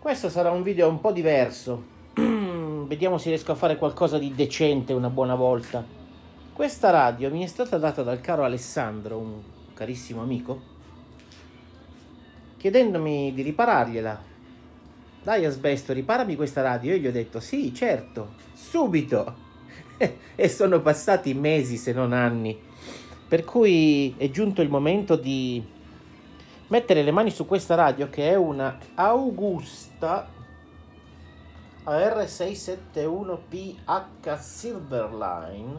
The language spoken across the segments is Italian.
Questo sarà un video un po' diverso. Vediamo se riesco a fare qualcosa di decente una buona volta. Questa radio mi è stata data dal caro Alessandro, un carissimo amico, chiedendomi di riparargliela. Dai Asbesto, riparami questa radio. Io gli ho detto sì, certo, subito. E sono passati mesi se non anni. Per cui è giunto il momento di mettere le mani su questa radio, che è una Augusta AR671PH Silverline.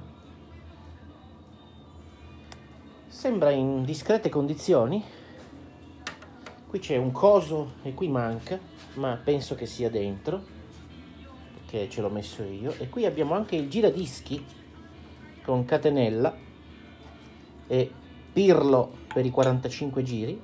Sembra in discrete condizioni. Qui c'è un coso e qui manca, ma penso che sia dentro, perché ce l'ho messo io. E qui abbiamo anche il giradischi con catenella e pirlo per i 45 giri.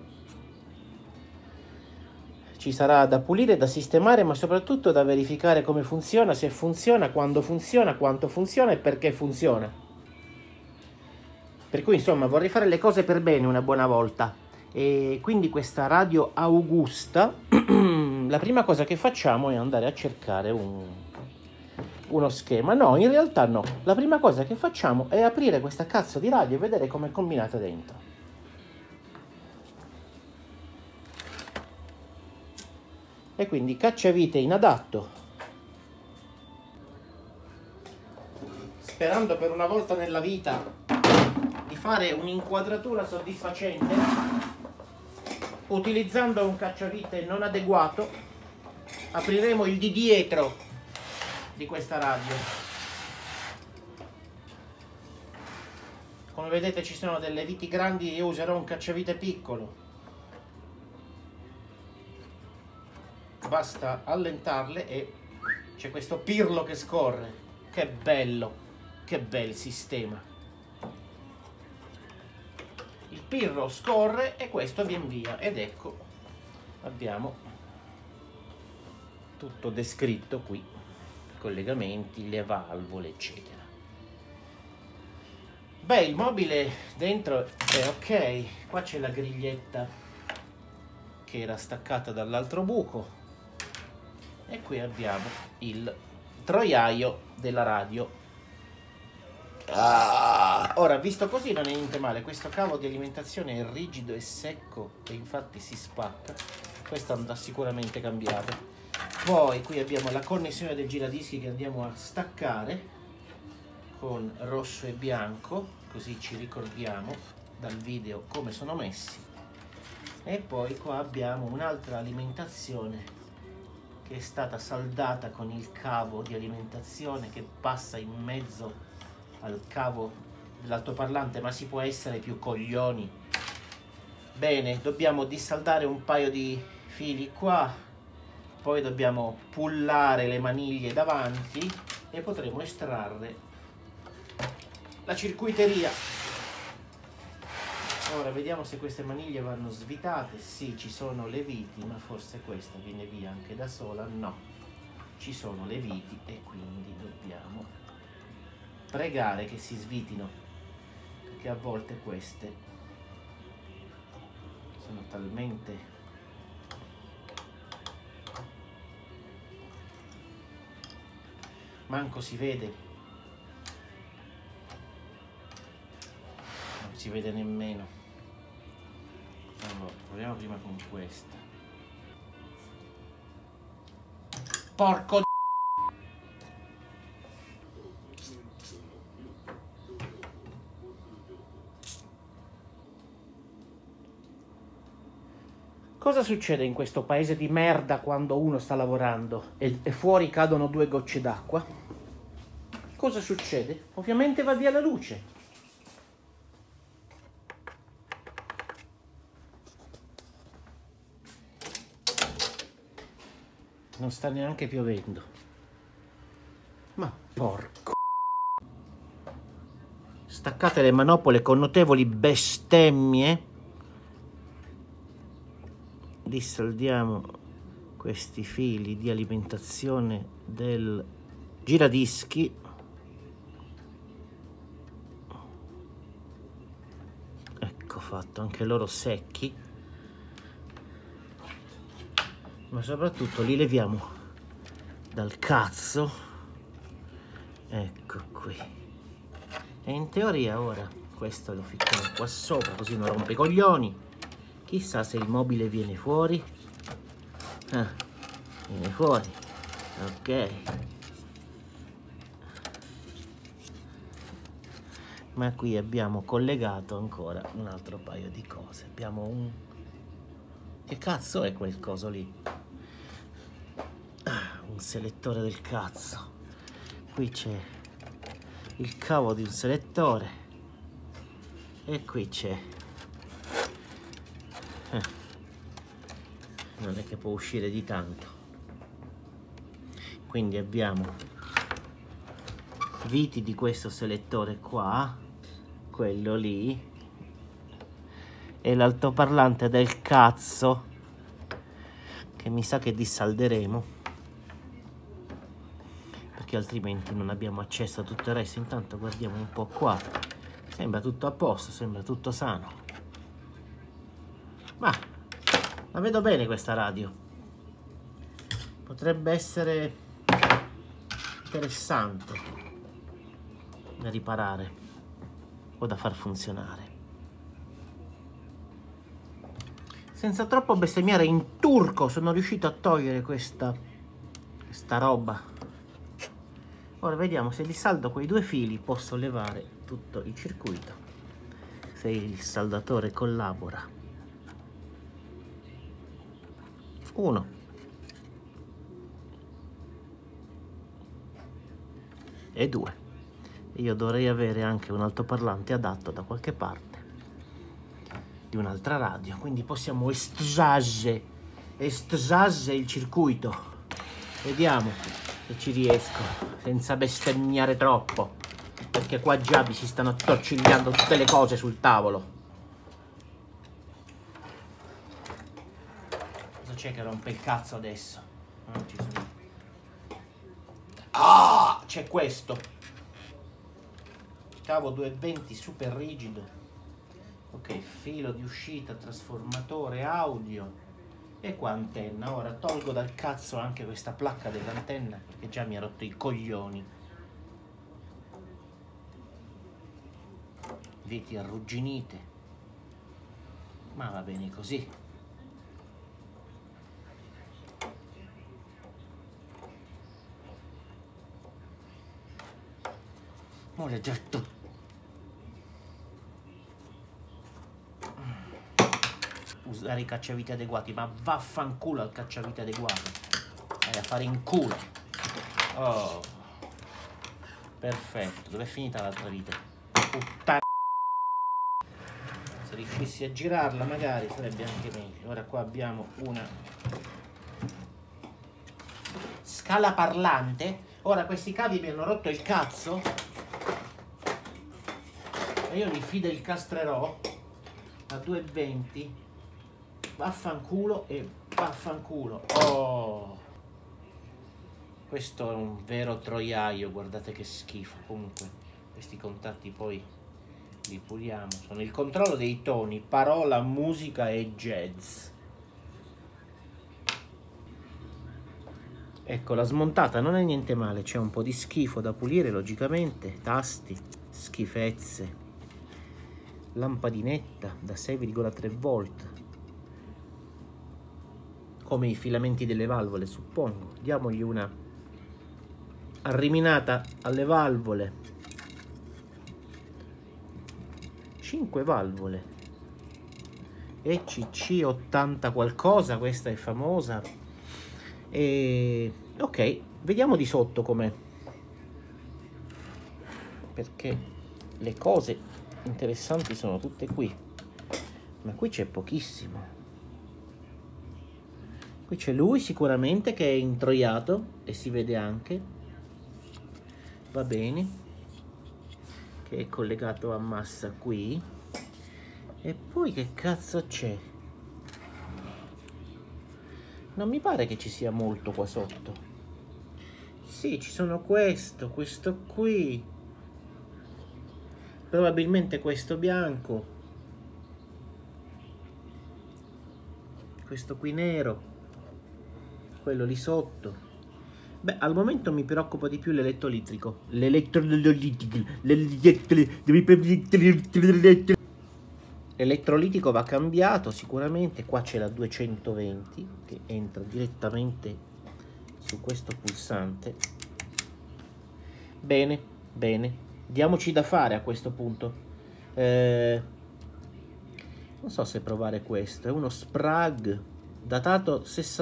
Ci sarà da pulire, da sistemare, ma soprattutto da verificare come funziona, se funziona, quando funziona, quanto funziona e perché funziona. Per cui insomma vorrei fare le cose per bene una buona volta. E quindi questa radio Augusta, la prima cosa che facciamo è andare a cercare uno schema. No, in realtà no. La prima cosa che facciamo è aprire questa cazzo di radio e vedere come è combinata dentro. E quindi cacciavite in adatto, sperando per una volta nella vita di fare un'inquadratura soddisfacente, utilizzando un cacciavite non adeguato, apriremo il di dietro di questa radio. Come vedete ci sono delle viti grandi, io userò un cacciavite piccolo. Basta allentarle e c'è questo pirlo che scorre. Che bello, che bel sistema. Il pirlo scorre e questo vien via, ed ecco, abbiamo tutto descritto qui, collegamenti, le valvole eccetera. Beh, il mobile dentro è ok. Qua c'è la griglietta che era staccata dall'altro buco e qui abbiamo il troiaio della radio. Ora, visto così non è niente male. Questo cavo di alimentazione è rigido e secco e infatti si spacca. Questo andrà sicuramente cambiato. Poi qui abbiamo la connessione del giradischi che andiamo a staccare con rosso e bianco, così ci ricordiamo dal video come sono messi. E poi qua abbiamo un'altra alimentazione che è stata saldata con il cavo di alimentazione che passa in mezzo al cavo dell'altoparlante, ma si può essere più coglioni. Bene, dobbiamo dissaldare un paio di fili qua, poi dobbiamo pullare le maniglie davanti e potremo estrarre la circuiteria. Ora vediamo se queste maniglie vanno svitate. Sì, ci sono le viti, ma forse questa viene via anche da sola. No, ci sono le viti e quindi dobbiamo pregare che si svitino, perché a volte queste sono talmente manco si vede, non si vede nemmeno. Allora, proviamo prima con questa. Porco d***o. Cosa succede in questo paese di merda quando uno sta lavorando e fuori cadono 2 gocce d'acqua? Cosa succede? Ovviamente va via la luce. Non sta neanche piovendo. Ma porco. Staccate le manopole con notevoli bestemmie. Dissaldiamo questi fili di alimentazione del giradischi. Ecco fatto, anche loro secchi. ma soprattutto li leviamo dal cazzo. Ecco qui. E in teoria ora questo lo ficchiamo qua sopra, così non rompe i coglioni. Chissà se il mobile viene fuori. Viene fuori. Ok. Ma qui abbiamo collegato ancora un altro paio di cose. Abbiamo un... Che cazzo è quel coso lì? Un selettore del cazzo. Qui c'è il cavo di un selettore. E qui c'è... non è che può uscire di tanto. Quindi abbiamo viti di questo selettore qua, quello lì, e l'altoparlante del cazzo, che mi sa che dissalderemo, perché altrimenti non abbiamo accesso a tutto il resto. Intanto guardiamo un po' qua, sembra tutto a posto, sembra tutto sano, ma la vedo bene questa radio, potrebbe essere interessante da riparare o da far funzionare. Senza troppo bestemmiare in turco sono riuscito a togliere questa roba. Ora vediamo se li saldo quei due fili, posso levare tutto il circuito, se il saldatore collabora. 1 e 2. Io dovrei avere anche un altoparlante adatto da qualche parte di un'altra radio, quindi possiamo estrarre il circuito. Vediamo se ci riesco senza bestemmiare troppo, perché qua già vi si stanno attorcigliando tutte le cose sul tavolo. Cosa c'è che rompe il cazzo adesso? Non ci sono. Ah, c'è questo cavo 220 super rigido. Ok, filo di uscita, trasformatore audio e qua antenna. Ora tolgo dal cazzo anche questa placca dell'antenna, perché già mi ha rotto i coglioni. Viti arrugginite, ma va bene così. Maledetto. Usare i cacciavite adeguati, ma vaffanculo al cacciavite adeguato. Vai a fare in culo. Oh, perfetto. Dov'è finita l'altra vite? Puttana. Se riuscissi a girarla magari sarebbe anche meglio. Ora qua abbiamo una scala parlante. Ora questi cavi mi hanno rotto il cazzo e io li fidelcastrerò a 220. Vaffanculo e vaffanculo. Oh, questo è un vero troiaio, guardate che schifo. Comunque questi contatti poi li puliamo. Sono il controllo dei toni, parola, musica e jazz. Ecco, la smontata non è niente male, c'è un po' di schifo da pulire logicamente, tasti, schifezze, lampadinetta da 6,3 volt, come i filamenti delle valvole suppongo. Diamogli una arriminata alle valvole. 5 valvole ECC 80 qualcosa, questa è famosa. E ok, vediamo di sotto com'è, perché le cose interessanti sono tutte qui, ma qui c'è pochissimo. Qui c'è lui sicuramente che è introiato e si vede anche, va bene, che è collegato a massa qui. E poi che cazzo c'è? Non mi pare che ci sia molto qua sotto. Sì, ci sono questo qui, probabilmente questo bianco, questo qui nero, quello lì sotto. Beh, al momento mi preoccupa di più l'elettrolitico. L'elettrolitico va cambiato sicuramente. Qua c'è la 220 che entra direttamente su questo pulsante. Bene, bene. Diamoci da fare a questo punto. Non so se provare questo. È uno Sprague datato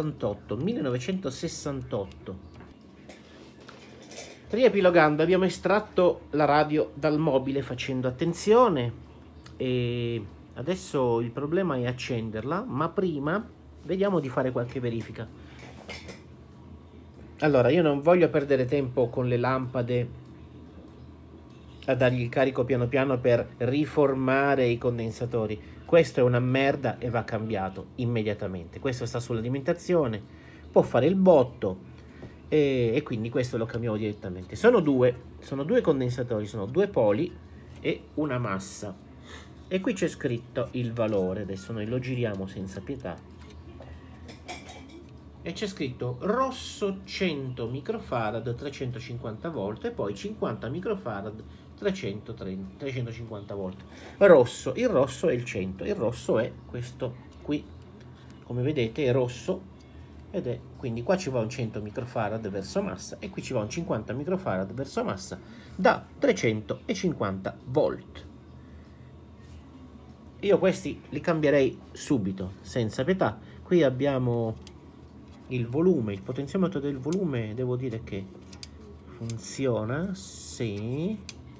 1968. Riepilogando, abbiamo estratto la radio dal mobile facendo attenzione e adesso il problema è accenderla, ma prima vediamo di fare qualche verifica. Allora, io non voglio perdere tempo con le lampade a dargli il carico piano piano per riformare i condensatori. Questo è una merda e va cambiato immediatamente. Questo sta sull'alimentazione, può fare il botto. E quindi questo lo cambiamo direttamente. Sono due condensatori, sono due poli e una massa. E qui c'è scritto il valore. Adesso noi lo giriamo senza pietà. E c'è scritto rosso 100 microfarad 350 volt e poi 50 microfarad 350 volt. Rosso, il rosso è il 100, il rosso è questo qui. Come vedete è rosso. Ed è quindi qua ci va un 100 microfarad verso massa e qui ci va un 50 microfarad verso massa da 350 volt. Io questi li cambierei subito, senza pietà. Qui abbiamo il volume, il potenziometro del volume, devo dire che funziona, sì.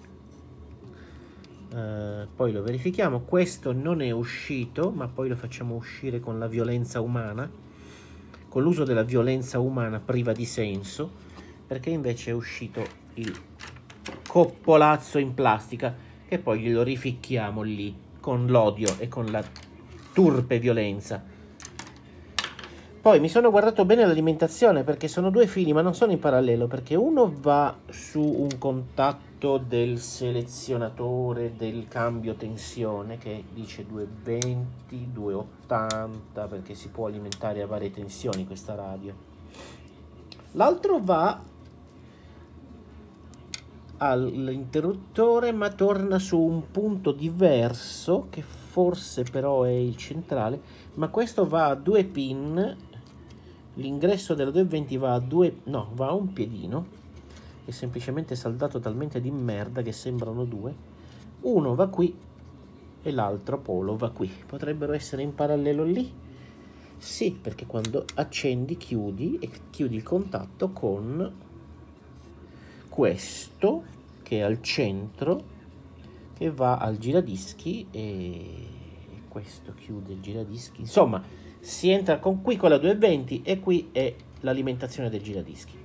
Poi lo verifichiamo. Questo non è uscito, ma poi lo facciamo uscire con la violenza umana. Con l'uso della violenza umana priva di senso, perché invece è uscito il coppolazzo in plastica che poi glielo rificchiamo lì con l'odio e con la turpe violenza. Poi mi sono guardato bene l'alimentazione perché sono due fili ma non sono in parallelo, perché uno va su un contatto del selezionatore del cambio tensione che dice 220, 280 perché si può alimentare a varie tensioni questa radio. L'altro va all'interruttore ma torna su un punto diverso che forse però è il centrale, ma questo va a due pin. L'ingresso della 220 va a va a un piedino, è semplicemente saldato talmente di merda che sembrano due. Uno va qui e l'altro polo va qui. Potrebbero essere in parallelo lì? Sì, perché quando accendi chiudi e chiudi il contatto con questo che è al centro, che va al giradischi, e questo chiude il giradischi. Insomma, si entra qui con la 220 e qui è l'alimentazione del giradischi.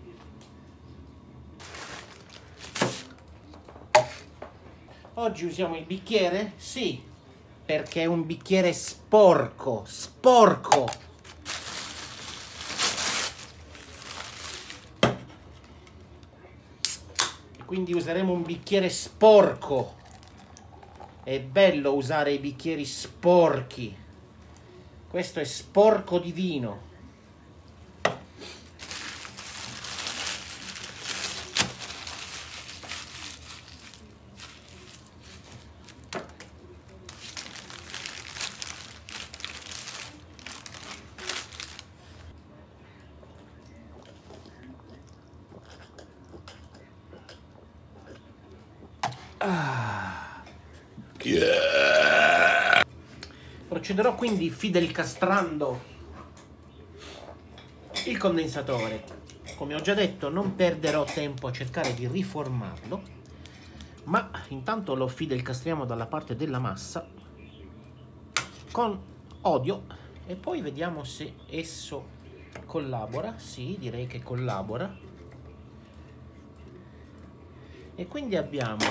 Oggi usiamo il bicchiere? Sì, perché è un bicchiere sporco, sporco. E quindi useremo un bicchiere sporco. È bello usare i bicchieri sporchi. Questo è sporco di vino. Procederò quindi fidelcastrando il condensatore. Come ho già detto, non perderò tempo a cercare di riformarlo, ma intanto lo fidelcastriamo dalla parte della massa con odio e poi vediamo se esso collabora. Sì, direi che collabora. E quindi abbiamo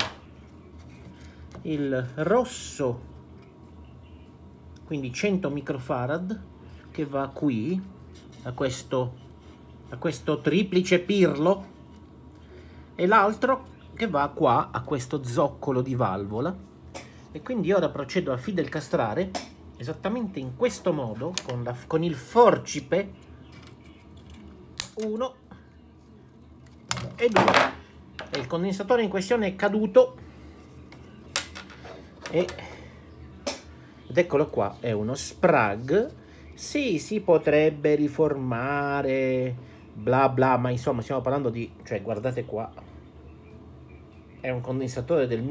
il rosso, quindi 100 microfarad, che va qui a questo triplice pirlo, e l'altro che va qua a questo zoccolo di valvola. E quindi ora procedo a fidelcastrare esattamente in questo modo con il forcipe 1 e 2. E il condensatore in questione è caduto ed eccolo qua, è uno Sprague. Sì, si potrebbe riformare, bla bla, ma insomma stiamo parlando di, cioè guardate qua, è un condensatore del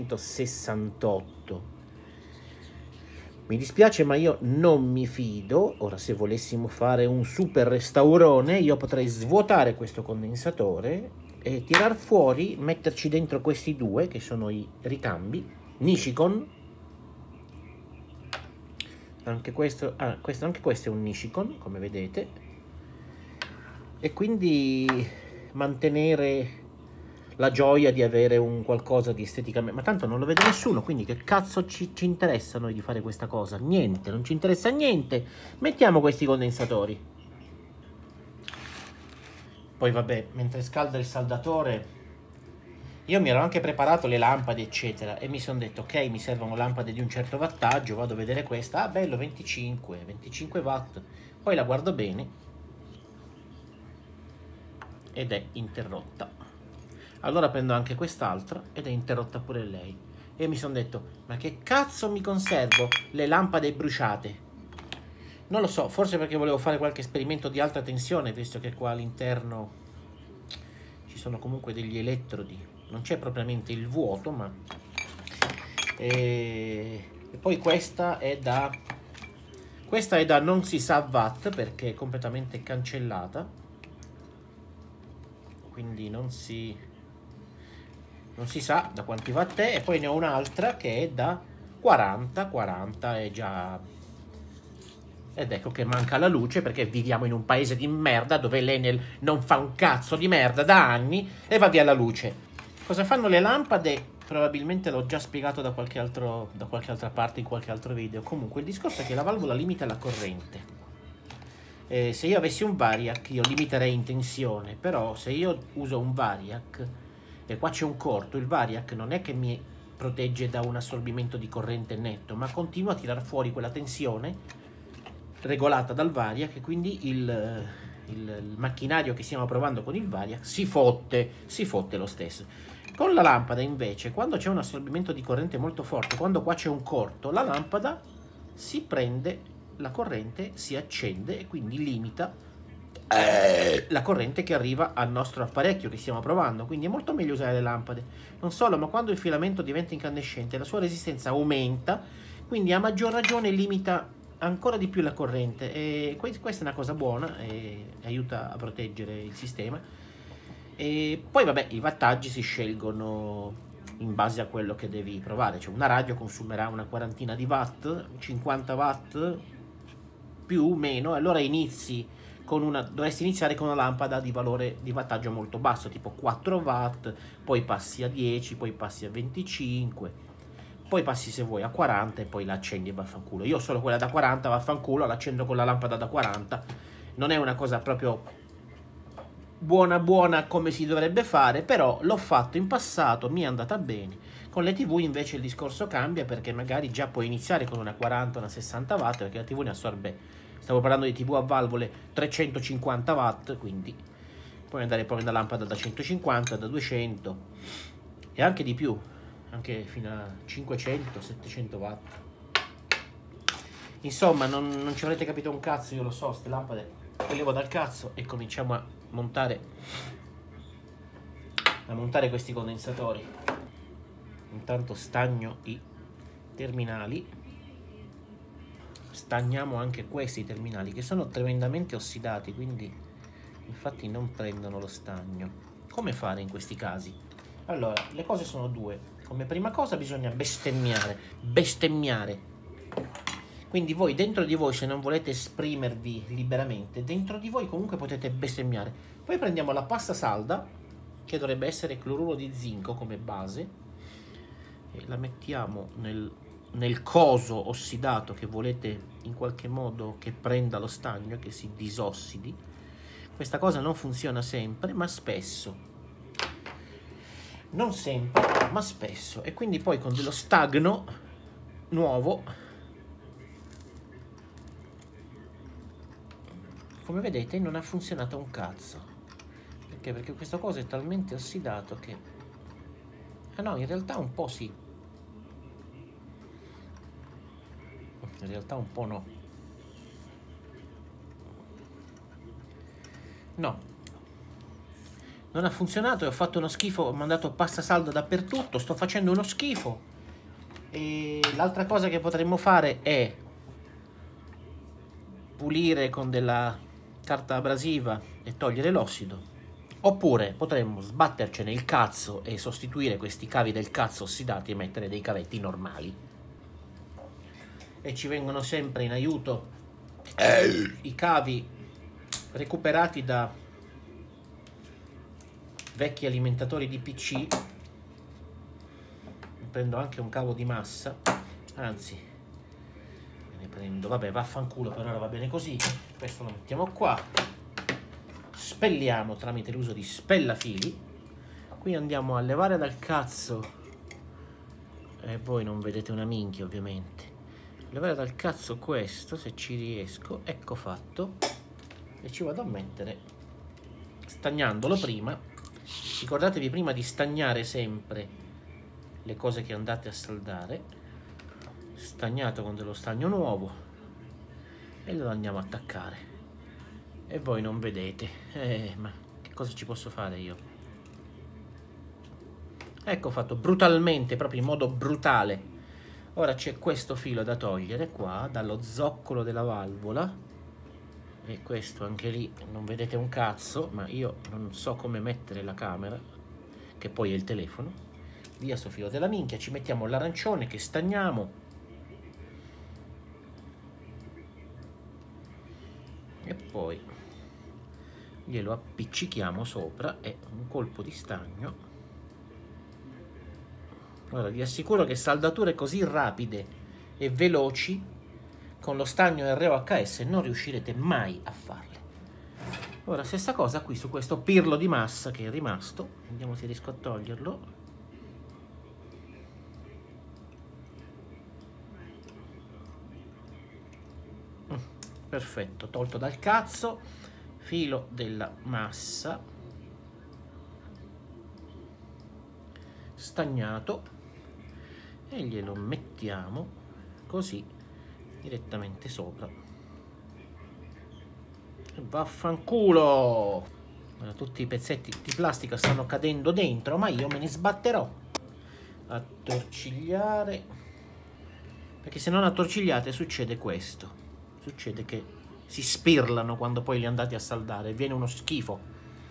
1968. Mi dispiace, ma io non mi fido. Ora, se volessimo fare un super restaurone, io potrei svuotare questo condensatore e tirar fuori, metterci dentro questi due, che sono i ricambi, Nishikon. Anche questo, anche questo è un Nishikon, come vedete. E quindi mantenere la gioia di avere un qualcosa di esteticamente, ma tanto non lo vede nessuno, quindi che cazzo ci interessa a noi di fare questa cosa? Niente, non ci interessa niente. Mettiamo questi condensatori. Poi vabbè, mentre scalda il saldatore, io mi ero anche preparato le lampade eccetera e mi sono detto ok, mi servono lampade di un certo wattaggio, vado a vedere questa, ah bello, 25 watt, poi la guardo bene ed è interrotta. Allora prendo anche quest'altra ed è interrotta pure lei. E mi sono detto, ma che cazzo mi conservo le lampade bruciate? Non lo so, forse perché volevo fare qualche esperimento di alta tensione, visto che qua all'interno ci sono comunque degli elettrodi. Non c'è propriamente il vuoto, ma... E poi questa è da non si sa watt, perché è completamente cancellata. Quindi non si sa da quanti watt è. E poi ne ho un'altra che è da 40 è già, ed ecco che manca la luce perché viviamo in un paese di merda dove l'Enel non fa un cazzo di merda da anni e va via la luce. Cosa fanno le lampade? Probabilmente l'ho già spiegato da qualche altra parte in qualche altro video. Comunque il discorso è che la valvola limita la corrente. Se io avessi un variac io limiterei in tensione, però se io uso un variac e qua c'è un corto, il variac non è che mi protegge da un assorbimento di corrente netto, ma continua a tirar fuori quella tensione regolata dal variac e quindi il macchinario che stiamo provando con il variac si fotte lo stesso. Con la lampada invece, quando c'è un assorbimento di corrente molto forte, quando qua c'è un corto, la lampada si prende la corrente, si accende e quindi limita la corrente che arriva al nostro apparecchio che stiamo provando. Quindi è molto meglio usare le lampade. Non solo, ma quando il filamento diventa incandescente la sua resistenza aumenta, quindi a maggior ragione limita ancora di più la corrente e questa è una cosa buona e aiuta a proteggere il sistema. E poi vabbè, i wattaggi si scelgono in base a quello che devi provare. Cioè una radio consumerà una quarantina di watt, 50 watt più o meno, allora dovresti iniziare con una lampada di valore di wattaggio molto basso, tipo 4 watt, poi passi a 10, poi passi a 25, poi passi se vuoi a 40 e poi la accendi e vaffanculo. Io ho solo quella da 40, vaffanculo, l'accendo con la lampada da 40. Non è una cosa proprio buona come si dovrebbe fare, però l'ho fatto in passato, mi è andata bene. Con le TV invece il discorso cambia, perché magari già puoi iniziare con una 40, una 60 watt, perché la TV ne assorbe, stavo parlando di TV a valvole 350 watt, quindi puoi andare poi una lampada da 150, da 200 e anche di più, anche fino a 500, 700 watt. Insomma, non ci avrete capito un cazzo, io lo so, ste lampade le levo dal cazzo e cominciamo a montare questi condensatori. Intanto stagno i terminali, stagniamo anche questi terminali che sono tremendamente ossidati, quindi infatti non prendono lo stagno. Come fare in questi casi? Allora, le cose sono due. Come prima cosa bisogna bestemmiare. Quindi voi, dentro di voi, se non volete esprimervi liberamente, dentro di voi comunque potete bestemmiare. Poi prendiamo la pasta salda, che dovrebbe essere cloruro di zinco come base, e la mettiamo nel coso ossidato che volete in qualche modo che prenda lo stagno, che si disossidi. Questa cosa non funziona sempre, ma spesso. Non sempre, ma spesso. E quindi poi con dello stagno nuovo come vedete non ha funzionato un cazzo. Perché? Perché questo coso è talmente ossidato che... Ah no, in realtà un po' sì. In realtà un po' no. No. Non ha funzionato e ho fatto uno schifo, ho mandato pasta salda dappertutto, sto facendo uno schifo. E l'altra cosa che potremmo fare è pulire con della carta abrasiva e togliere l'ossido. Oppure potremmo sbattercene il cazzo e sostituire questi cavi del cazzo ossidati e mettere dei cavetti normali. E ci vengono sempre in aiuto i cavi recuperati da vecchi alimentatori di PC. Prendo anche un cavo di massa, anzi ne prendo, vabbè, vaffanculo, per ora va bene così. Questo lo mettiamo qua, spelliamo tramite l'uso di spellafili. Qui andiamo a levare dal cazzo, e voi non vedete una minchia ovviamente, levare dal cazzo questo, se ci riesco. Ecco fatto. E ci vado a mettere, stagnandolo prima. Ricordatevi prima di stagnare sempre le cose che andate a saldare. Stagnato con dello stagno nuovo e lo andiamo a attaccare. E voi non vedete, ma che cosa ci posso fare io? Ecco fatto, brutalmente, proprio in modo brutale. Ora c'è questo filo da togliere qua dallo zoccolo della valvola. E questo anche lì non vedete un cazzo, ma io non so come mettere la camera, che poi è il telefono. Via sto filo della minchia, ci mettiamo l'arancione che stagniamo. E poi glielo appiccichiamo sopra e un colpo di stagno. Ora vi assicuro che saldature così rapide e veloci con lo stagno ROHS non riuscirete mai a farle. Ora stessa cosa qui su questo pirlo di massa che è rimasto, vediamo se riesco a toglierlo. Perfetto, tolto dal cazzo, filo della massa stagnato e glielo mettiamo così direttamente sopra. E vaffanculo! Ora tutti i pezzetti di plastica stanno cadendo dentro, ma io me ne sbatterò. Attorcigliare, perché se non attorcigliate succede questo. Succede che si spirlano quando poi li andate a saldare, viene uno schifo.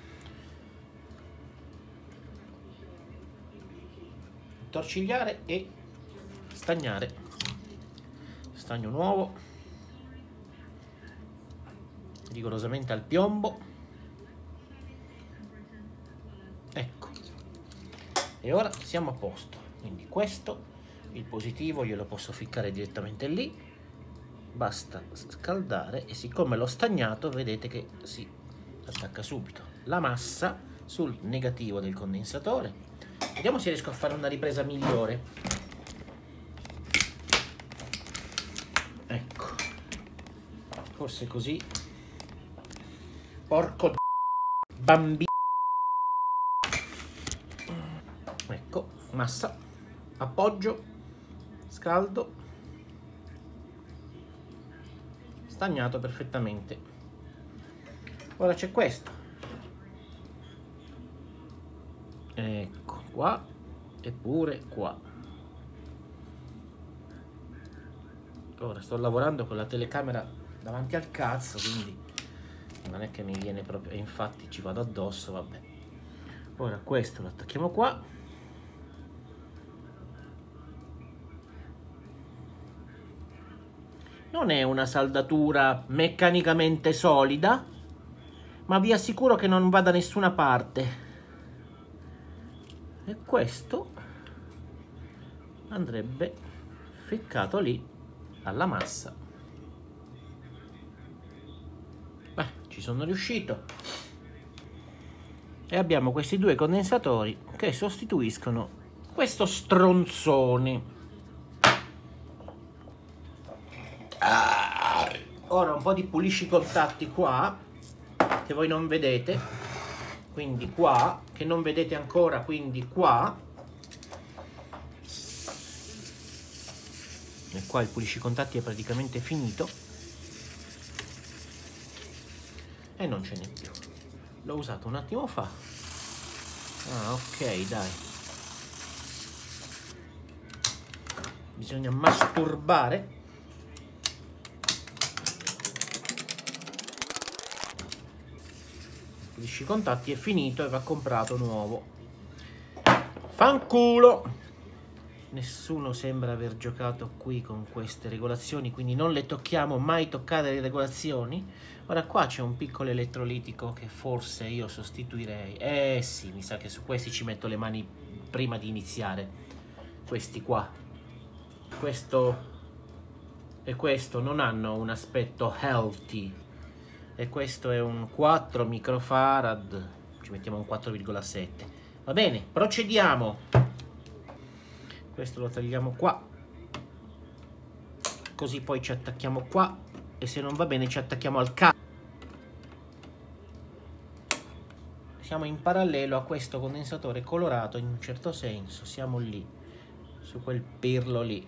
Attorcigliare e stagnare. Stagno nuovo, rigorosamente al piombo. Ecco, e ora siamo a posto. Quindi questo, il positivo, glielo posso ficcare direttamente lì, basta scaldare e siccome l'ho stagnato vedete che si attacca subito. La massa sul negativo del condensatore. Vediamo se riesco a fare una ripresa migliore. Ecco, forse così. Porco bambino. Ecco, massa, appoggio, scaldo, stagnato perfettamente. Ora c'è questo. Ecco qua e pure qua. Ora sto lavorando con la telecamera davanti al cazzo, quindi non è che mi viene proprio, e infatti ci vado addosso, vabbè. Ora questo lo attacchiamo qua. Non è una saldatura meccanicamente solida, ma vi assicuro che non va da nessuna parte. E questo andrebbe ficcato lì alla massa. Beh, ci sono riuscito. E abbiamo questi due condensatori che sostituiscono questo stronzone. Ora un po' di pulisci contatti qua che voi non vedete, quindi qua, che non vedete ancora, quindi qua, e qua il puliscicontatti è praticamente finito e non ce n'è più. L'ho usato un attimo fa. Ah, ok, dai, bisogna masturbare. Il puliscicontatti è finito e va comprato nuovo. Fanculo! Nessuno sembra aver giocato qui con queste regolazioni, quindi non le tocchiamo, mai toccare le regolazioni. Ora qua c'è un piccolo elettrolitico che forse io sostituirei. Sì, mi sa che su questi ci metto le mani prima di iniziare. Questi qua, questo e questo non hanno un aspetto healthy, e questo è un 4 microfarad, ci mettiamo un 4,7. Va bene, procediamo. Questo lo tagliamo qua, così poi ci attacchiamo qua, e se non va bene ci attacchiamo al cavo. Siamo in parallelo a questo condensatore colorato, in un certo senso siamo lì, su quel pirlo lì.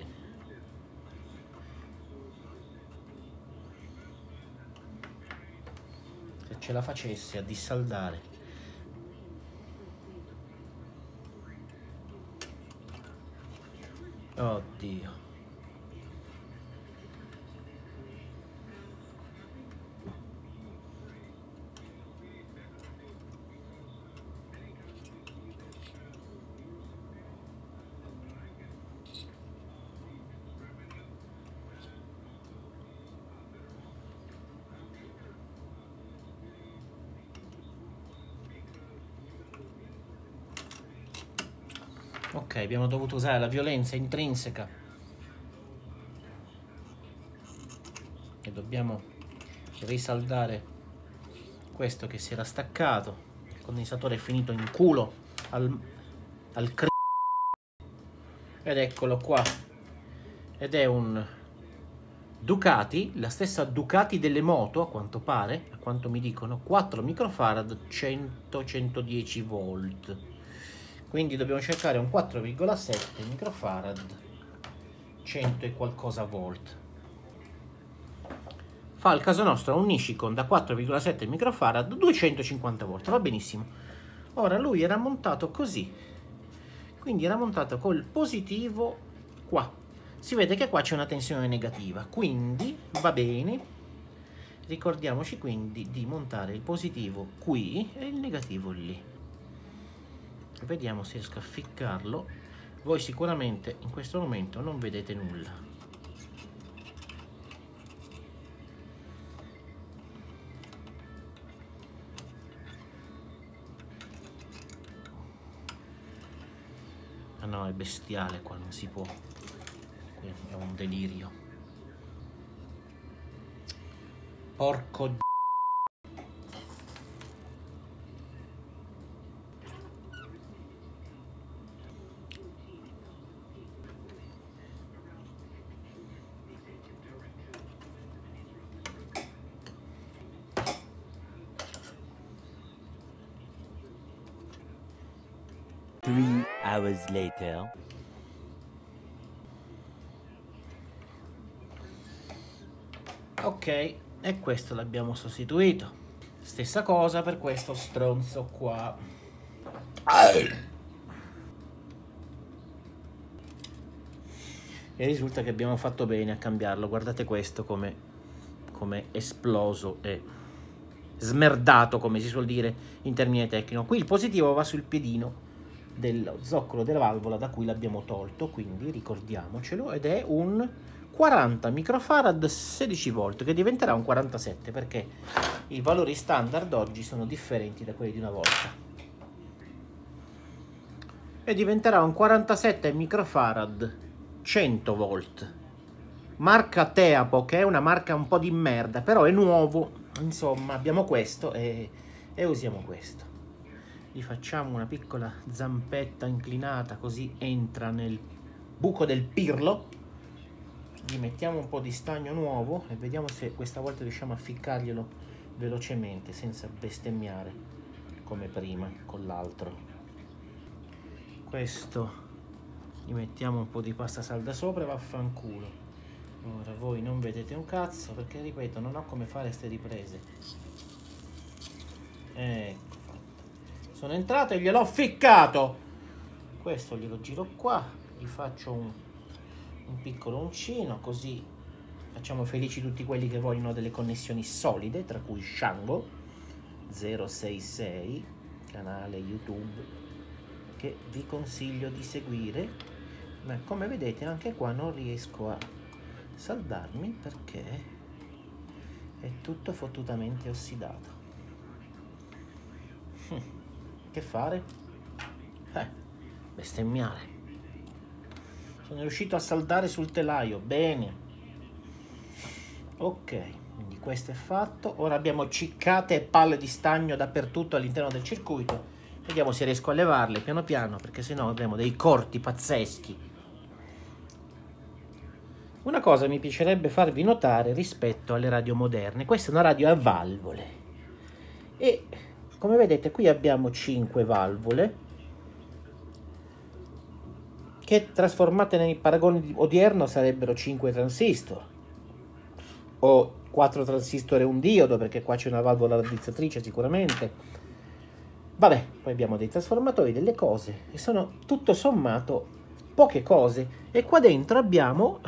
Se ce la facesse a dissaldare. Oddio. Ok, abbiamo dovuto usare la violenza intrinseca e dobbiamo risaldare questo che si era staccato. Il condensatore è finito in culo al ed eccolo qua, ed è un Ducati, la stessa Ducati delle moto, a quanto pare, a quanto mi dicono, 4 microfarad, 100-110 volt. Quindi dobbiamo cercare un 4,7 microfarad, 100 e qualcosa volt. Fa il caso nostro un Nishikon da 4,7 microfarad, 250 volt, va benissimo. Ora lui era montato così, quindi era montato col positivo qua. Si vede che qua c'è una tensione negativa, quindi va bene. Ricordiamoci quindi di montare il positivo qui e il negativo lì. Vediamo se riesco a ficcarlo. Voi sicuramente in questo momento non vedete nulla. Ah no, è bestiale qua, non si può. È un delirio. Porco Three hours later. Ok, e questo l'abbiamo sostituito. Stessa cosa per questo stronzo qua. E risulta che abbiamo fatto bene a cambiarlo. Guardate questo come esploso e smerdato, come si suol dire in termine tecnico. Qui il positivo va sul piedino dello zoccolo della valvola da cui l'abbiamo tolto, quindi ricordiamocelo, ed è un 40 microfarad 16 volt, che diventerà un 47 perché i valori standard oggi sono differenti da quelli di una volta, e diventerà un 47 microfarad 100 volt, marca Teapo, che è una marca un po' di merda, però è nuovo. Insomma, abbiamo questo e usiamo questo. Gli facciamo una piccola zampetta inclinata, così entra nel buco del pirlo. Gli mettiamo un po' di stagno nuovo e vediamo se questa volta riusciamo a ficcarglielo velocemente senza bestemmiare come prima con l'altro. Questo gli mettiamo un po' di pasta salda sopra e vaffanculo. Ora voi non vedete un cazzo perché, ripeto, non ho come fare queste riprese. Ecco fatto. Sono entrato e gliel'ho ficcato. Questo glielo giro qua, gli faccio un piccolo uncino, così facciamo felici tutti quelli che vogliono delle connessioni solide, tra cui Shango 066, canale YouTube che vi consiglio di seguire, ma come vedete anche qua non riesco a saldarmi perché è tutto fottutamente ossidato. Che fare? Bestemmiare. Sono riuscito a saldare sul telaio, bene. Ok, quindi questo è fatto. Ora abbiamo ciccate e palle di stagno dappertutto all'interno del circuito. Vediamo se riesco a levarle piano piano, perché sennò avremo dei corti pazzeschi. Una cosa mi piacerebbe farvi notare rispetto alle radio moderne. Questa è una radio a valvole. E come vedete qui abbiamo 5 valvole che trasformate nei paragoni odierno sarebbero 5 transistor. O 4 transistor e un diodo, perché qua c'è una valvola raddrizzatrice sicuramente. Vabbè, poi abbiamo dei trasformatori, delle cose, e sono tutto sommato poche cose. E qua dentro abbiamo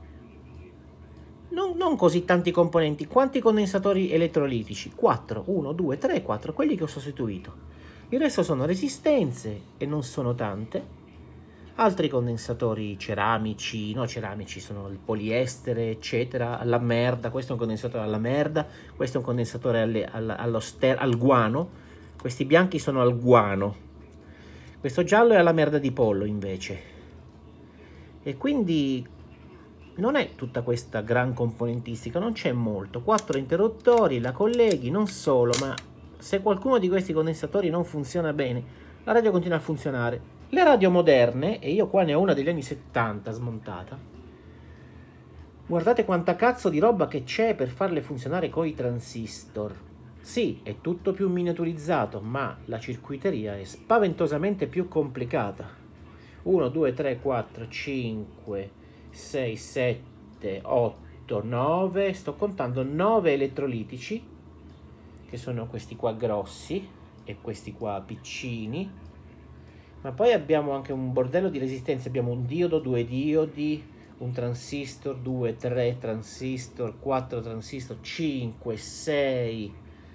non così tanti componenti. Quanti condensatori elettrolitici? 4, 1, 2, 3, 4, quelli che ho sostituito. Il resto sono resistenze, e non sono tante. Altri condensatori ceramici, no ceramici, sono il poliestere, eccetera, alla merda. Questo è un condensatore alla merda, questo è un condensatore al guano, questi bianchi sono al guano, questo giallo è alla merda di pollo invece. E quindi non è tutta questa gran componentistica, non c'è molto. 4 interruttori, la colleghi, non solo, ma se qualcuno di questi condensatori non funziona bene, la radio continua a funzionare. Le radio moderne, e io qua ne ho una degli anni 70 smontata, guardate quanta cazzo di roba che c'è per farle funzionare con i transistor. Sì, è tutto più miniaturizzato, ma la circuiteria è spaventosamente più complicata. 1, 2, 3, 4, 5, 6, 7, 8, 9, sto contando 9 elettrolitici, che sono questi qua grossi e questi qua piccini. Ma poi abbiamo anche un bordello di resistenze, abbiamo un diodo, 2 diodi, un transistor, 2, 3 transistor, 4 transistor, 5, 6,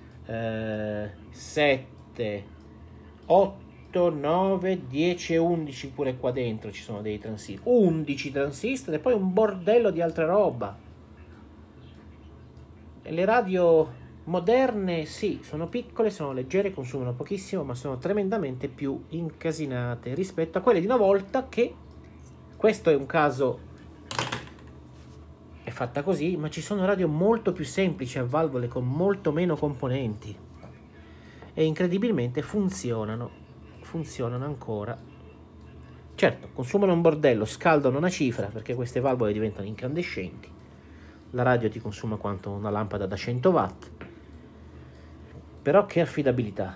7, 8, 9, 10 e 11 pure qua dentro ci sono dei transistor, 11 transistor e poi un bordello di altra roba. E le radio moderne sì, sono piccole, sono leggere, consumano pochissimo, ma sono tremendamente più incasinate rispetto a quelle di una volta, che questo è un caso, è fatta così, ma ci sono radio molto più semplici a valvole con molto meno componenti e incredibilmente funzionano ancora. Certo, consumano un bordello, scaldano una cifra perché queste valvole diventano incandescenti. La radio ti consuma quanto una lampada da 100 watt. Però che affidabilità.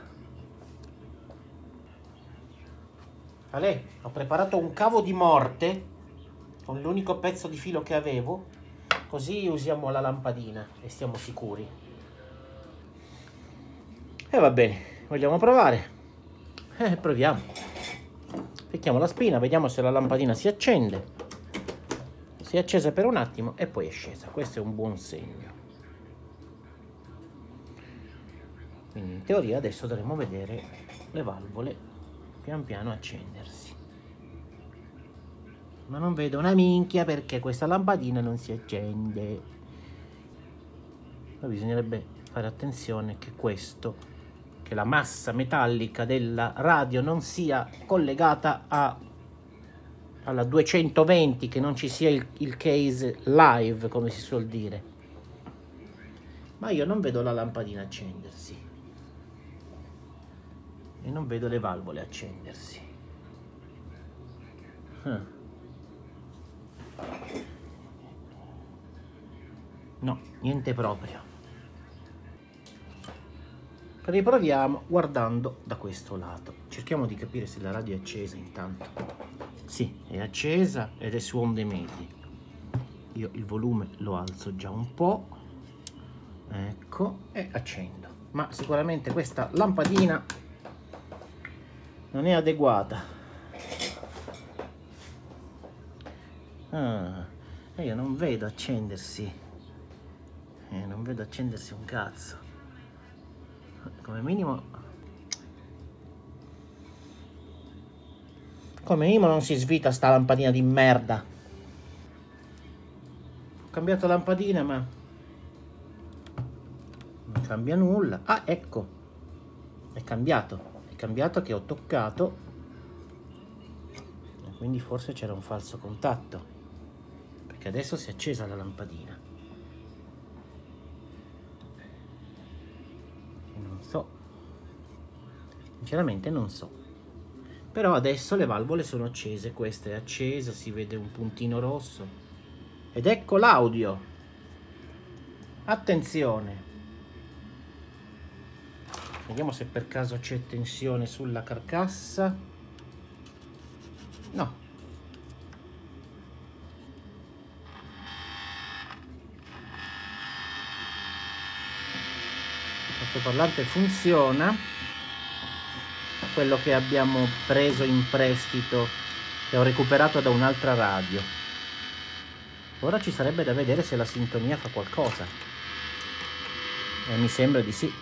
Ale, ho preparato un cavo di morte con l'unico pezzo di filo che avevo, così usiamo la lampadina e stiamo sicuri. E va bene, vogliamo provare? Proviamo. Picchiamo la spina, vediamo se la lampadina si accende. Si è accesa per un attimo e poi è scesa. Questo è un buon segno. Quindi in teoria adesso dovremo vedere le valvole pian piano accendersi. Ma non vedo una minchia perché questa lampadina non si accende. Ma bisognerebbe fare attenzione che la massa metallica della radio non sia collegata alla 220, che non ci sia il case live, come si suol dire. Ma io non vedo la lampadina accendersi. E non vedo le valvole accendersi. No, niente proprio. Riproviamo guardando da questo lato. Cerchiamo di capire se la radio è accesa intanto. Sì, è accesa ed è su onde medie. Io il volume lo alzo già un po'. Ecco, e accendo. Ma sicuramente questa lampadina non è adeguata. Io non vedo accendersi. Non vedo accendersi un cazzo. Come minimo non si svita sta lampadina di merda. Ho cambiato lampadina ma non cambia nulla. Ah, ecco, è cambiato che ho toccato e quindi forse c'era un falso contatto, perché adesso si è accesa la lampadina. Non so, sinceramente non so. Però adesso le valvole sono accese, questa è accesa, si vede un puntino rosso. Ed ecco l'audio. Attenzione. Vediamo se per caso c'è tensione sulla carcassa. No. L'altoparlante funziona. Quello che abbiamo preso in prestito, che ho recuperato da un'altra radio. Ora ci sarebbe da vedere se la sintonia fa qualcosa. Mi sembra di sì.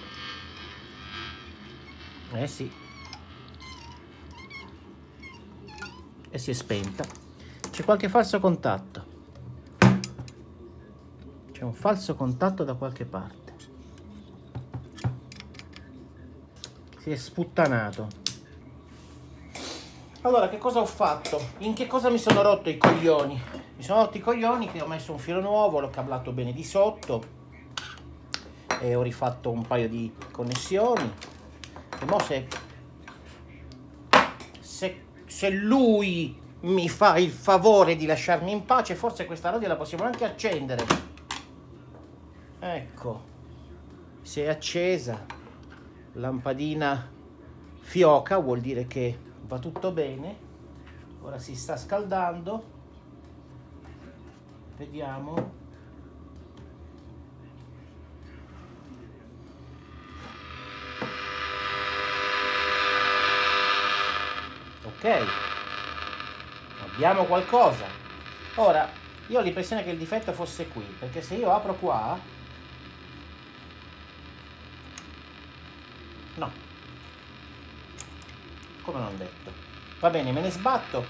Sì. E si è spenta. C'è qualche falso contatto. C'è un falso contatto da qualche parte. Si è sputtanato. Allora, che cosa ho fatto? In che cosa mi sono rotto i coglioni? Mi sono rotto i coglioni che ho messo un filo nuovo, l'ho cablato bene di sotto e ho rifatto un paio di connessioni. E mo se lui mi fa il favore di lasciarmi in pace, forse questa radio la possiamo anche accendere. Ecco, si è accesa. Lampadina fioca, vuol dire che va tutto bene. Ora si sta scaldando, vediamo. Ok, abbiamo qualcosa. Ora io ho l'impressione che il difetto fosse qui, perché se io apro qua, no, come non detto. Va bene, me ne sbatto.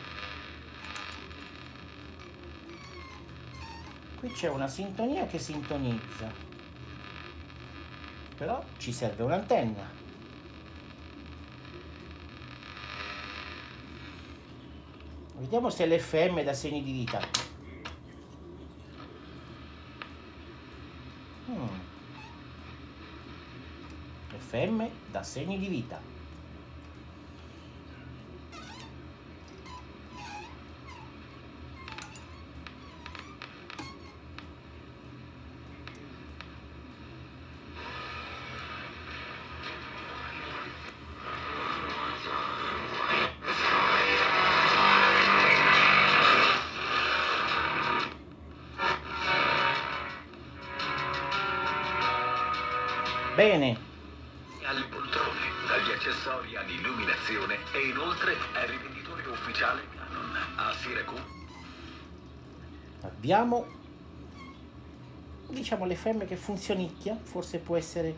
Qui c'è una sintonia che sintonizza, però ci serve un'antenna. Vediamo se l'FM dà segni di vita. FM dà segni di vita. Bene. Alle poltrone, dagli accessori all'illuminazione e inoltre è rivenditore ufficiale Canon a Siracusa. Abbiamo, diciamo, l'FM che funzionicchia, forse può essere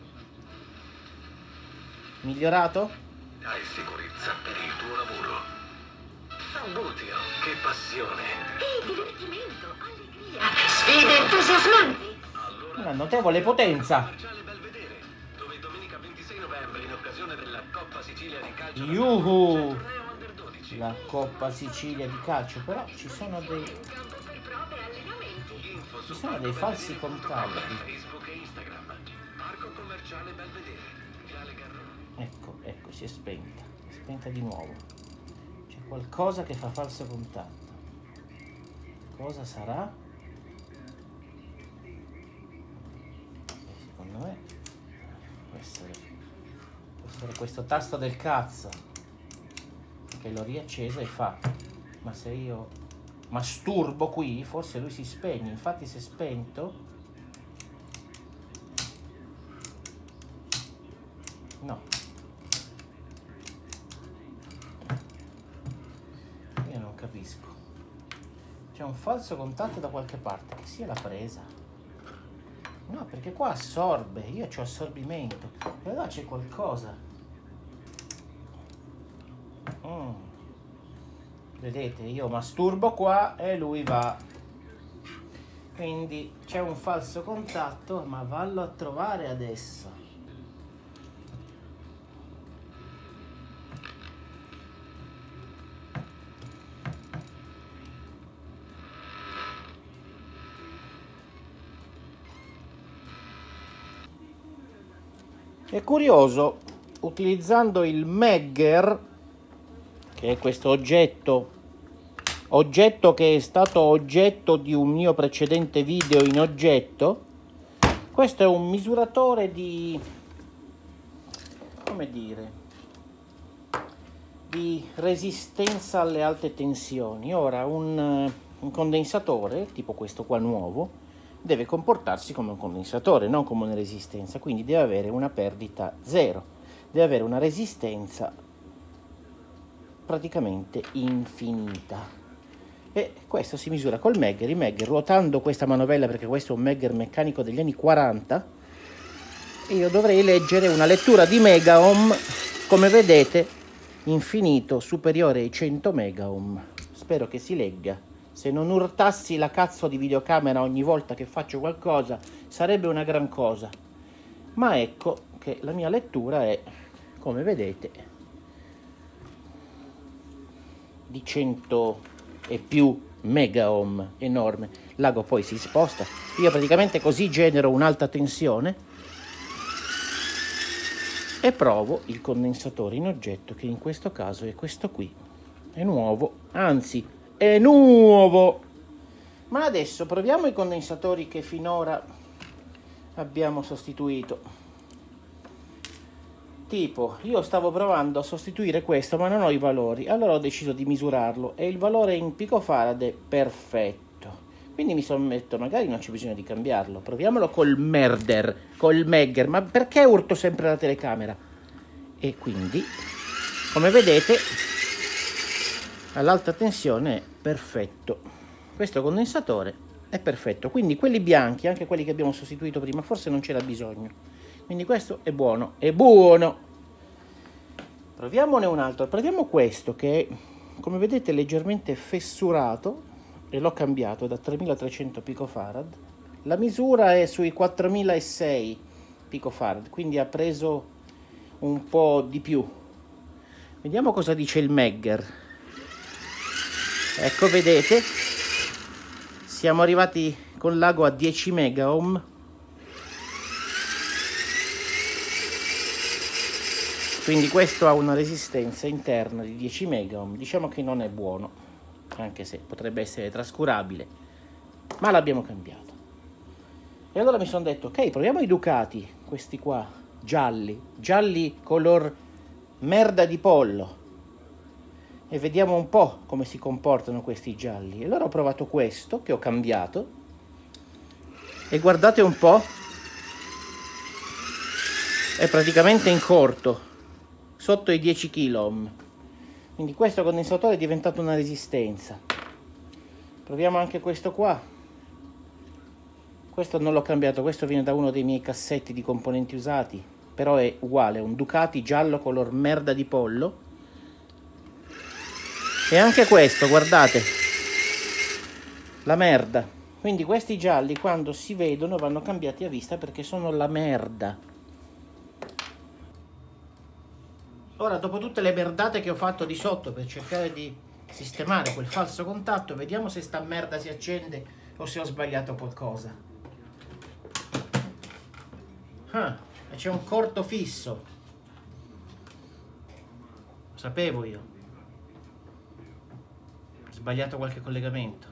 migliorato. Hai sicurezza per il tuo lavoro. Butio, che passione. E divertimento, allegria, sfide entusiasmanti. Una notevole potenza. Dove domenica 26 novembre, in occasione della Coppa Sicilia di calcio, Yuhu! La Coppa Sicilia di calcio, però ci sono dei falsi contatti. Facebook e Instagram. Parco commerciale Belvedere. Viale Garrone. Ecco, si è spenta di nuovo. C'è qualcosa che fa falso contatto. Cosa sarà? Secondo me può essere essere questo tasto del cazzo che l'ho riacceso e fa, ma se io masturbo qui forse lui si spegne. Infatti si è spento. No, io non capisco, c'è un falso contatto da qualche parte, che sia la presa. No, perché qua assorbe, io c'ho assorbimento, e là c'è qualcosa. Vedete, io masturbo qua e lui va, quindi c'è un falso contatto, ma vallo a trovare adesso. È curioso, utilizzando il Megger, che è questo oggetto che è stato oggetto di un mio precedente video in oggetto. Questo è un misuratore di, come dire, di resistenza alle alte tensioni. Ora un condensatore tipo questo qua nuovo deve comportarsi come un condensatore, non come una resistenza, quindi deve avere una perdita zero, deve avere una resistenza praticamente infinita. E questo si misura col Megger. Il Megger, ruotando questa manovella, perché questo è un Megger meccanico degli anni 40, e io dovrei leggere una lettura di megaohm, come vedete, infinito, superiore ai 100 megaohm. Spero che si legga. Se non urtassi la cazzo di videocamera ogni volta che faccio qualcosa sarebbe una gran cosa, ma ecco che la mia lettura è, come vedete, di 100 e più megaohm, enorme. L'ago poi si sposta, io praticamente così genero un'alta tensione e provo il condensatore in oggetto, che in questo caso è questo qui, è nuovo, anzi è nuovo. Ma adesso proviamo i condensatori che finora abbiamo sostituito. Tipo, io stavo provando a sostituire questo, ma non ho i valori, allora ho deciso di misurarlo e il valore in picofarad è perfetto. Quindi mi sono detto, magari non c'è bisogno di cambiarlo. Proviamolo col Megger. Ma perché urto sempre la telecamera? E quindi, come vedete, all'alta tensione è perfetto. Questo condensatore è perfetto, quindi quelli bianchi, anche quelli che abbiamo sostituito prima, forse non c'era bisogno, quindi questo è buono, è buono. Proviamone un altro. Proviamo questo che è, come vedete, leggermente fessurato, e l'ho cambiato da 3300 picofarad. La misura è sui 4006 picofarad, quindi ha preso un po' di più. Vediamo cosa dice il Megger. Ecco, vedete, siamo arrivati con l'ago a 10 megaohm. Quindi questo ha una resistenza interna di 10 megaohm. Diciamo che non è buono, anche se potrebbe essere trascurabile, ma l'abbiamo cambiato. E allora mi sono detto, ok, proviamo i Ducati, questi qua, gialli color merda di pollo, e vediamo un po' come si comportano questi gialli. E allora ho provato questo, che ho cambiato, e guardate un po', è praticamente in corto, sotto i 10 kOhm. Quindi questo condensatore è diventato una resistenza. Proviamo anche questo qua. Questo non l'ho cambiato, questo viene da uno dei miei cassetti di componenti usati, però è uguale, un Ducati giallo color merda di pollo. E anche questo, guardate, la merda. Quindi questi gialli, quando si vedono, vanno cambiati a vista perché sono la merda. Ora, dopo tutte le merdate che ho fatto di sotto per cercare di sistemare quel falso contatto, vediamo se sta merda si accende o se ho sbagliato qualcosa. E c'è un corto fisso. Lo sapevo io. Sbagliato qualche collegamento.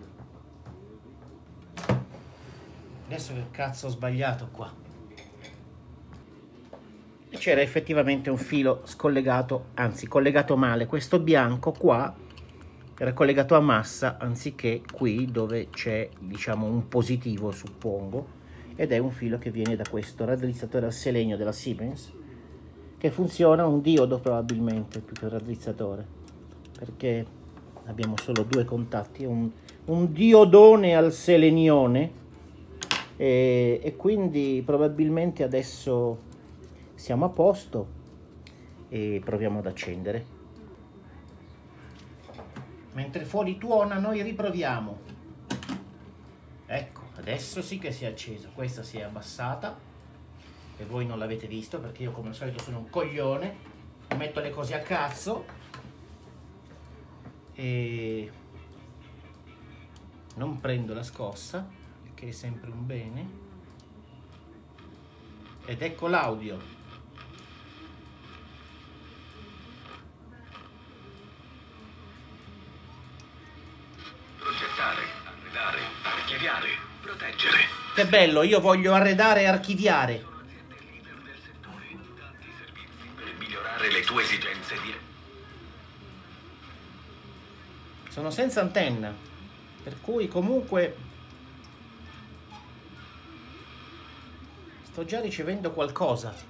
Adesso che cazzo ho sbagliato qua? c'era effettivamente un filo scollegato, anzi collegato male. Questo bianco qua era collegato a massa anziché qui dove c'è, diciamo, un positivo, suppongo, ed è un filo che viene da questo raddrizzatore al selenio della Siemens, che funziona un diodo probabilmente più che un raddrizzatore, perché abbiamo solo due contatti, un diodone al selenione, e quindi probabilmente adesso siamo a posto e proviamo ad accendere. Mentre fuori tuona noi riproviamo. Ecco, adesso sì che si è acceso. Questa si è abbassata e voi non l'avete visto perché io come al solito sono un coglione, metto le cose a cazzo e non prendo la scossa, che è sempre un bene. Ed ecco l'audio. Progettare, arredare, archiviare, proteggere. Che bello, io voglio arredare e archiviare. Sono aziende leader del settore, tanti servizi per migliorare le tue esigenze di... Sono senza antenna, per cui comunque sto già ricevendo qualcosa.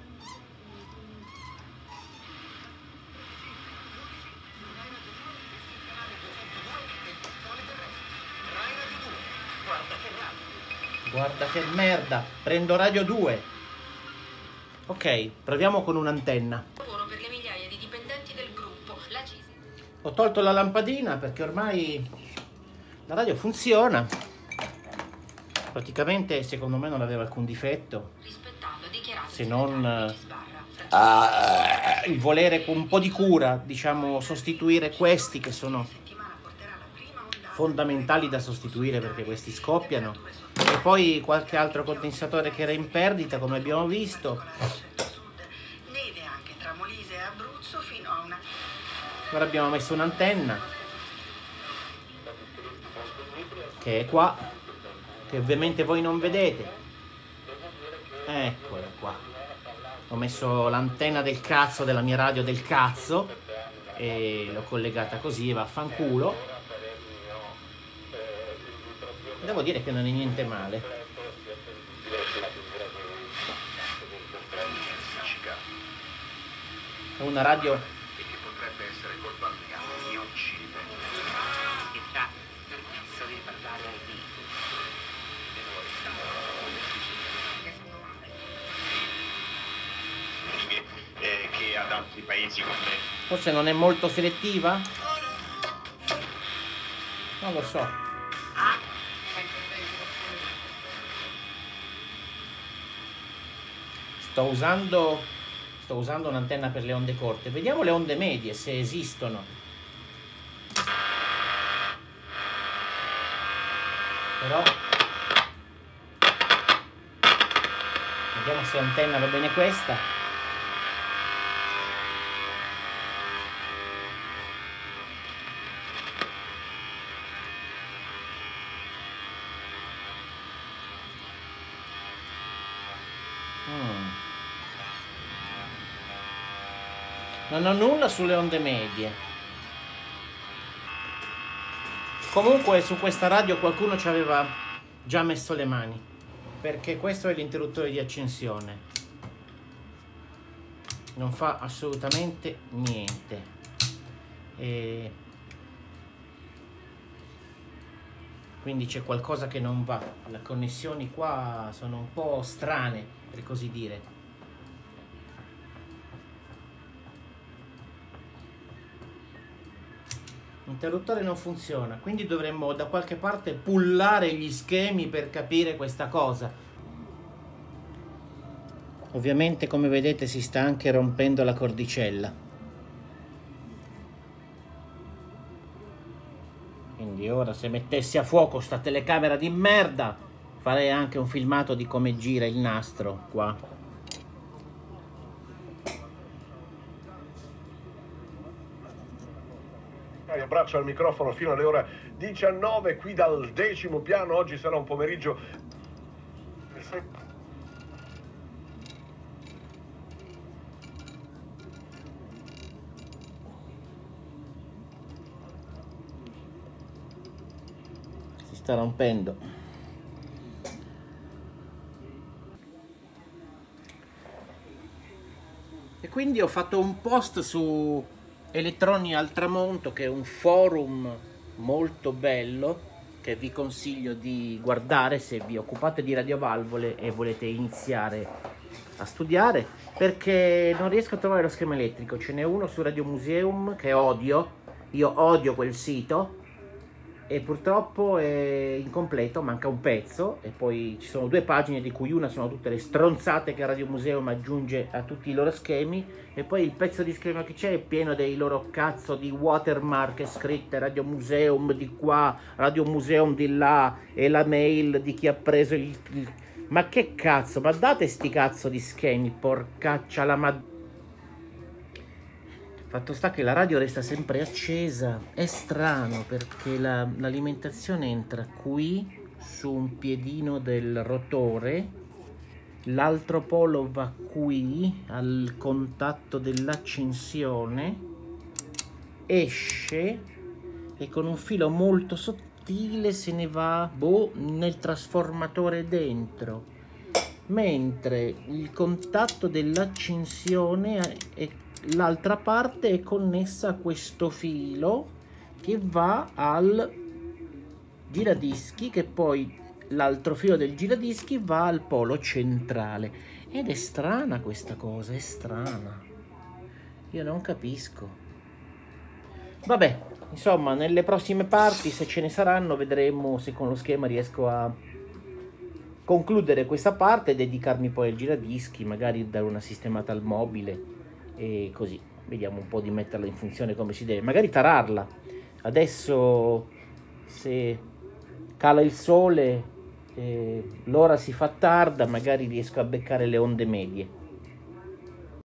Guarda che merda, prendo Radio 2. Ok, proviamo con un'antenna. Lavoro per le migliaia di dipendenti del gruppo. La CISI. Ho tolto la lampadina perché ormai la radio funziona. Praticamente secondo me non aveva alcun difetto, Rispettando, dichiarando se non sbarra. il volere con un po' di cura, diciamo, sostituire questi che sono Settimana porterà la prima ondata. fondamentali da sostituire perché questi scoppiano, e poi qualche altro condensatore che era in perdita come abbiamo visto. Neve anche tra Molise e Abruzzo fino a una... Ora abbiamo messo un'antenna che è qua, che ovviamente voi non vedete. Eccola qua. Ho messo l'antenna del cazzo della mia radio del cazzo e l'ho collegata così e vaffanculo. Devo dire che non è niente male. È una radio E che potrebbe essere colpa mia, mi uccide. Che già, permesso di parlare ai video. Che ad altri paesi come... forse non è molto selettiva? Non lo so. Sto usando un'antenna per le onde corte. Vediamo le onde medie, se esistono. Però vediamo se antenna va bene questa. Non ho nulla sulle onde medie. Comunque su questa radio qualcuno ci aveva già messo le mani, perché questo è l'interruttore di accensione. Non fa assolutamente niente. E quindi c'è qualcosa che non va. Le connessioni qua sono un po' strane, per così dire. L'interruttore non funziona, quindi dovremmo da qualche parte pullare gli schemi per capire questa cosa. Ovviamente, come vedete, si sta anche rompendo la cordicella. Quindi ora, se mettessi a fuoco sta telecamera di merda, farei anche un filmato di come gira il nastro qua. Abbraccio al microfono fino alle ore 19 qui dal 10° piano. Oggi sarà un pomeriggio sta rompendo. E quindi ho fatto un post su Elettronica al Tramonto, che è un forum molto bello che vi consiglio di guardare se vi occupate di radiovalvole e volete iniziare a studiare, perché non riesco a trovare lo schema elettrico. Ce n'è uno su Radio Museum che odio, io odio quel sito, e purtroppo è incompleto, manca un pezzo, e poi ci sono 2 pagine di cui una sono tutte le stronzate che Radio Museum aggiunge a tutti i loro schemi, e poi il pezzo di schema che c'è è pieno dei loro cazzo di watermark scritte Radio Museum di qua, Radio Museum di là, e la mail di chi ha preso ma che cazzo, ma date sti cazzo di schemi, porcaccia la madonna. Fatto sta che la radio resta sempre accesa. È strano perché l'alimentazione entra qui su un piedino del rotore, l'altro polo va qui al contatto dell'accensione, esce e con un filo molto sottile se ne va nel trasformatore dentro, mentre il contatto dell'accensione è l'altra parte è connessa a questo filo che va al giradischi, che poi l'altro filo del giradischi va al polo centrale. Ed è strana questa cosa, è strana, io non capisco. Vabbè, insomma, nelle prossime parti, se ce ne saranno, vedremo se con lo schema riesco a concludere questa parte e dedicarmi poi al giradischi, magari dare una sistemata al mobile, e così vediamo un po' di metterla in funzione come si deve, magari tararla. Adesso se cala il sole, l'ora si fa tarda, magari riesco a beccare le onde medie.